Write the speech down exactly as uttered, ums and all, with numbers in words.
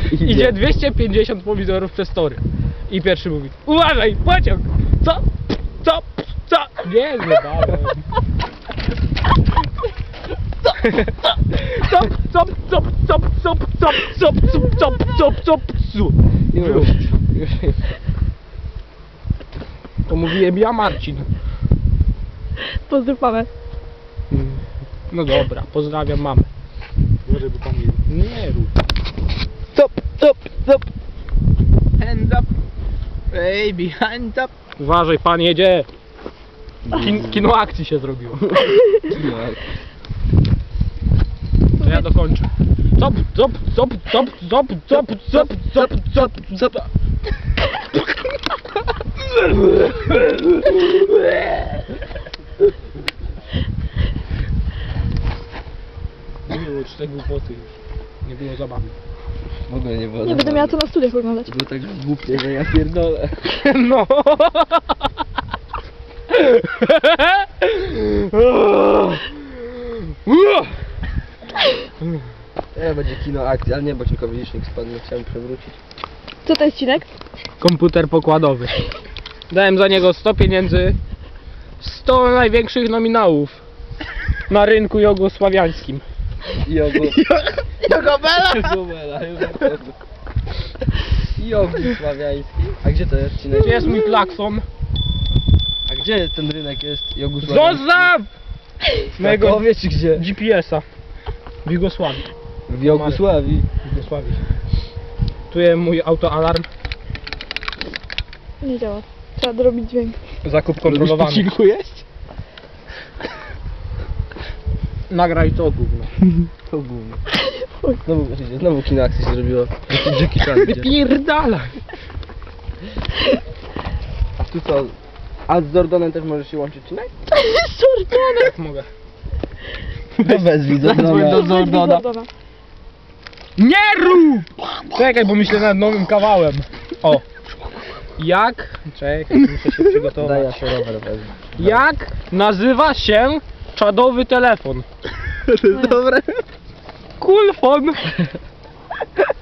Idzie. Idzie dwieście pięćdziesiąt pomidorów przez tory. I pierwszy mówi: uważaj, pociąg! Co? Co? Co? Nie, nie dałem. Cop, cop, cop, cop, cop, cop, cop, cop, cop, cop, cop, cop. Już, już. To mówiłem ja, Marcin. Pozdrów mamę. No dobra, pozdrawiam mamę. Może by pan nie... Nie rób. Stop, stop, stop. Hands up. Baby, hands up. Uważaj, pan jedzie. Kin, kino akcji się zrobiło. To ja dokończę. Cop, cop, cop, cop, cop, cop, cop, cop, cop, cop. Nie było cztery głupoty już. Nie było zabawy. W ogóle nie było. Nie będę miała to na studiach oglądać. Było tak głupie, że ja pierdolę. No. Ja będzie kino akcji, ale nie, bo tylko licznik spadł, chciałem przewrócić. Co to jest Cinek? Komputer pokładowy. Dałem za niego sto pieniędzy. sto największych nominałów na rynku jugosławiańskim. Jogu. Jogobela! Jogobela, Jogobela. Jugosławiański. A gdzie to jest? Gdzie jest mój klakson? A gdzie ten rynek jest jugosławiański? Zostaw! Mojego Krakowie czy gdzie? G P S a w Jugosławii. W Jugosławii. W Jugosławii. Tu jest mój autoalarm. Nie działa. Trzeba dorobić dźwięk. Zakup kontrolowany. Lubisz jest? Nagraj to gówno. To gówno. Znowu, znowu kino akcji się zrobiło. Jaki czas idzie. Wypierdalaj! A tu co? A z Zordonem też możesz się łączyć, czy nie? Sordona! Jak mogę? No wezwij Zadzwoń do Zordona. Nie rób! Czekaj, bo myślę nad nowym kawałem. O. Jak? Czekaj, muszę się Daj, przygotować. ja się rower wezmę. Jak nazywa się czadowy telefon? To jest dobre. Kulfon!